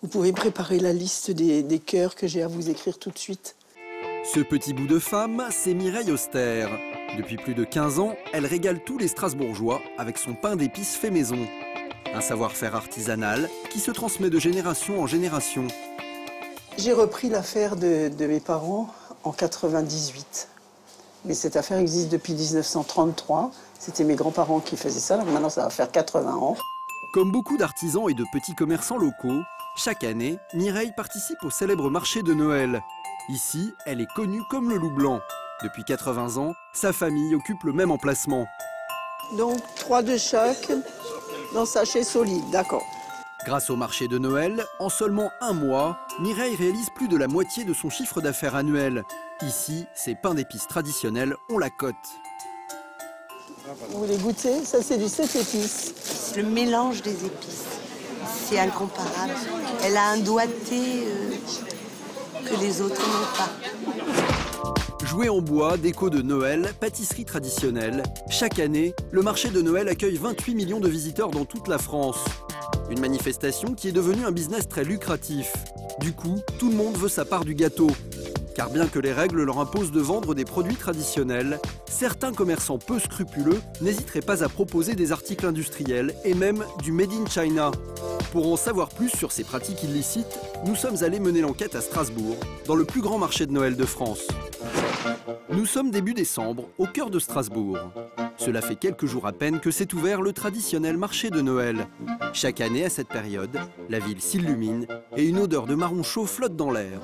Vous pouvez préparer la liste des cœurs que j'ai à vous écrire tout de suite. Ce petit bout de femme, c'est Mireille Auster. Depuis plus de 15 ans, elle régale tous les Strasbourgeois avec son pain d'épices fait maison. Un savoir-faire artisanal qui se transmet de génération en génération. J'ai repris l'affaire de mes parents en 98. Mais cette affaire existe depuis 1933. C'était mes grands-parents qui faisaient ça, donc maintenant ça va faire 80 ans. Comme beaucoup d'artisans et de petits commerçants locaux, chaque année, Mireille participe au célèbre marché de Noël. Ici, elle est connue comme le loup blanc. Depuis 80 ans, sa famille occupe le même emplacement. Donc 3 de chaque dans sachet solide, d'accord. Grâce au marché de Noël, en seulement un mois, Mireille réalise plus de la moitié de son chiffre d'affaires annuel. Ici, ses pains d'épices traditionnels ont la cote. Vous voulez goûter? Ça, c'est du 7 épices. Le mélange des épices, c'est incomparable. Elle a un doigté que les autres n'ont pas. Jouets en bois, déco de Noël, pâtisserie traditionnelle. Chaque année, le marché de Noël accueille 28 millions de visiteurs dans toute la France. Une manifestation qui est devenue un business très lucratif. Du coup, tout le monde veut sa part du gâteau. Car bien que les règles leur imposent de vendre des produits traditionnels, certains commerçants peu scrupuleux n'hésiteraient pas à proposer des articles industriels et même du Made in China. Pour en savoir plus sur ces pratiques illicites, nous sommes allés mener l'enquête à Strasbourg, dans le plus grand marché de Noël de France. Nous sommes début décembre, au cœur de Strasbourg. Cela fait quelques jours à peine que s'est ouvert le traditionnel marché de Noël. Chaque année, à cette période, la ville s'illumine et une odeur de marron chaud flotte dans l'air.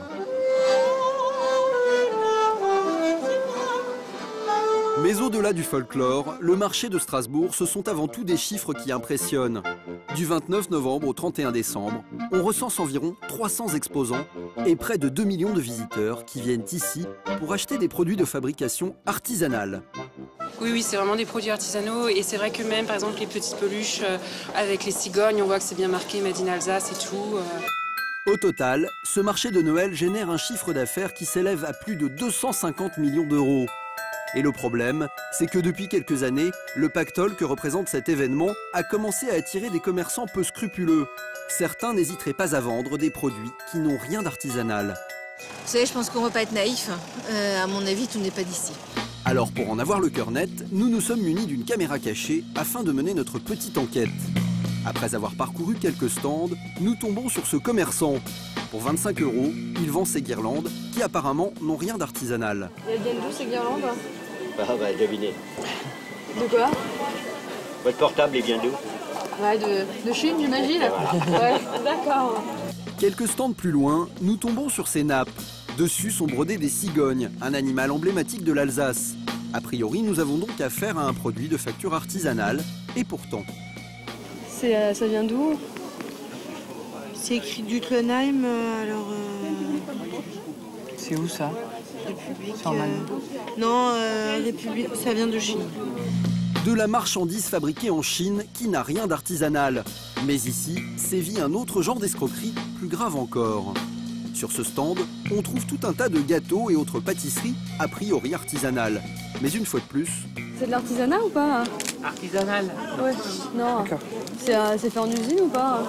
Mais au-delà du folklore, le marché de Strasbourg, ce sont avant tout des chiffres qui impressionnent. Du 29 novembre au 31 décembre, on recense environ 300 exposants et près de 2 millions de visiteurs qui viennent ici pour acheter des produits de fabrication artisanale. Oui, c'est vraiment des produits artisanaux et c'est vrai que même, par exemple, les petites peluches avec les cigognes, on voit que c'est bien marqué Made in Alsace et tout. Au total, ce marché de Noël génère un chiffre d'affaires qui s'élève à plus de 250 millions d'euros. Et le problème, c'est que depuis quelques années, le pactole que représente cet événement a commencé à attirer des commerçants peu scrupuleux. Certains n'hésiteraient pas à vendre des produits qui n'ont rien d'artisanal. Vous savez, je pense qu'on ne va pas être naïf. À mon avis, tout n'est pas d'ici. Alors pour en avoir le cœur net, nous nous sommes munis d'une caméra cachée afin de mener notre petite enquête. Après avoir parcouru quelques stands, nous tombons sur ce commerçant. Pour 25 €, il vend ses guirlandes qui apparemment n'ont rien d'artisanal. Elles viennent d'où ces guirlandes? Devinez. De quoi? Votre portable est bien d'où? Ouais, de Chine, j'imagine. Ouais, d'accord. Quelques stands plus loin, nous tombons sur ces nappes. Dessus sont brodés des cigognes, un animal emblématique de l'Alsace. A priori, nous avons donc affaire à un produit de facture artisanale, et pourtant. Ça vient d'où? C'est écrit d'Utlenheim, alors... C'est où ça? République... C'est en Allemagne. Non, République, ça vient de Chine. De la marchandise fabriquée en Chine qui n'a rien d'artisanal. Mais ici, sévit un autre genre d'escroquerie, plus grave encore. Sur ce stand, on trouve tout un tas de gâteaux et autres pâtisseries, a priori artisanales. Mais une fois de plus... C'est de l'artisanat ou pas? Artisanal? Ouais. Non. C'est fait en usine ou pas?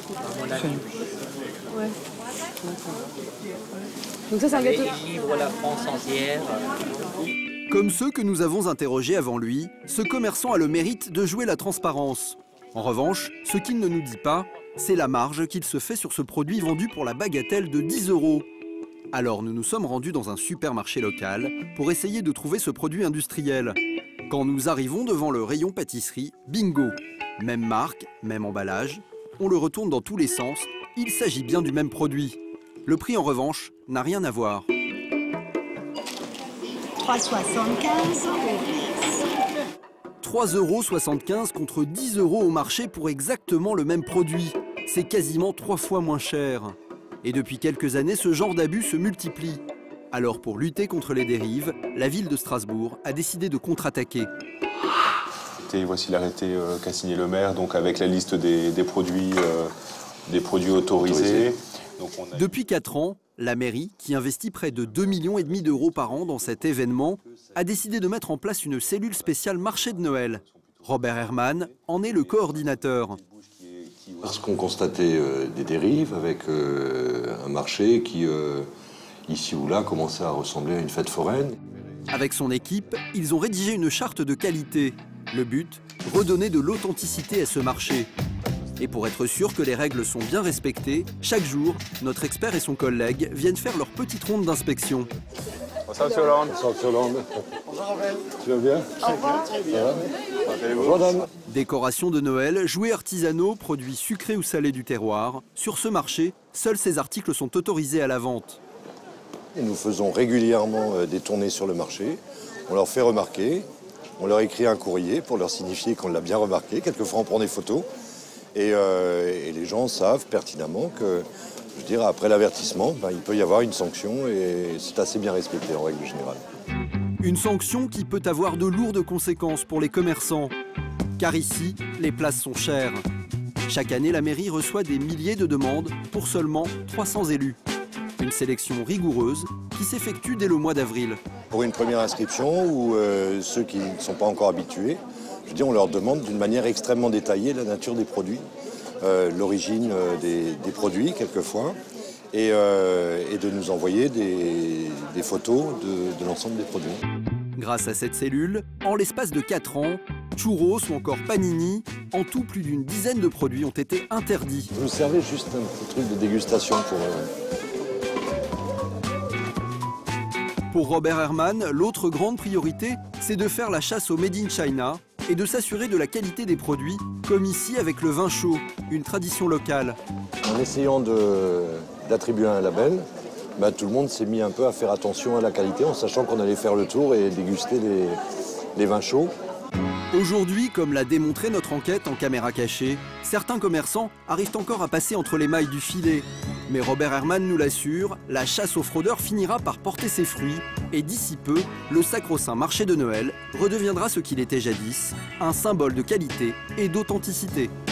Ouais. Donc ça, c'est un gâteau. Livre la France entière. Comme ceux que nous avons interrogés avant lui, ce commerçant a le mérite de jouer la transparence. En revanche, ce qu'il ne nous dit pas, c'est la marge qu'il se fait sur ce produit vendu pour la bagatelle de 10 €. Alors nous nous sommes rendus dans un supermarché local pour essayer de trouver ce produit industriel. Quand nous arrivons devant le rayon pâtisserie, bingo! Même marque, même emballage, on le retourne dans tous les sens, il s'agit bien du même produit. Le prix en revanche n'a rien à voir. 3,75 €. 3,75 € contre 10 € au marché pour exactement le même produit. C'est quasiment 3 fois moins cher. Et depuis quelques années, ce genre d'abus se multiplie. Alors pour lutter contre les dérives, la ville de Strasbourg a décidé de contre-attaquer. Et voici l'arrêté qu'a signé le maire, donc avec la liste des produits autorisés. Donc Depuis 4 ans, la mairie, qui investit près de 2,5 millions d'euros par an dans cet événement, a décidé de mettre en place une cellule spéciale marché de Noël. Robert Herman en est le coordinateur. Parce qu'on constatait des dérives avec un marché qui, ici ou là, commençait à ressembler à une fête foraine. Avec son équipe, ils ont rédigé une charte de qualité. Le but, redonner de l'authenticité à ce marché. Et pour être sûr que les règles sont bien respectées, chaque jour, notre expert et son collègue viennent faire leur petite ronde d'inspection. Bonsoir, M. Hollande. Bonsoir, M. Hollande. Bonjour, Robert. Tu vas bien? Très bien. Bonjour, madame. Décoration de Noël, jouets artisanaux, produits sucrés ou salés du terroir. Sur ce marché, seuls ces articles sont autorisés à la vente. Et nous faisons régulièrement des tournées sur le marché. On leur fait remarquer. On leur écrit un courrier pour leur signifier qu'on l'a bien remarqué. Quelquefois, on prend des photos. Et les gens savent pertinemment que, je veux dire, après l'avertissement, il peut y avoir une sanction et c'est assez bien respecté en règle générale. Une sanction qui peut avoir de lourdes conséquences pour les commerçants. Car ici, les places sont chères. Chaque année, la mairie reçoit des milliers de demandes pour seulement 300 élus. Une sélection rigoureuse qui s'effectue dès le mois d'avril. Pour une première inscription, ou ceux qui ne sont pas encore habitués, je veux dire, on leur demande d'une manière extrêmement détaillée la nature des produits, l'origine des produits quelquefois, et de nous envoyer des photos de l'ensemble des produits. Grâce à cette cellule, en l'espace de 4 ans, churros ou encore panini, en tout plus d'une dizaine de produits ont été interdits. Vous me servez juste un petit truc de dégustation pour... Pour Robert Herrmann, l'autre grande priorité, c'est de faire la chasse au Made in China et de s'assurer de la qualité des produits, comme ici avec le vin chaud, une tradition locale. En essayant d'attribuer un label, tout le monde s'est mis un peu à faire attention à la qualité, en sachant qu'on allait faire le tour et déguster les vins chauds. Aujourd'hui, comme l'a démontré notre enquête en caméra cachée, certains commerçants arrivent encore à passer entre les mailles du filet. Mais Robert Herrmann nous l'assure, la chasse aux fraudeurs finira par porter ses fruits et d'ici peu, le sacro-saint marché de Noël redeviendra ce qu'il était jadis, un symbole de qualité et d'authenticité.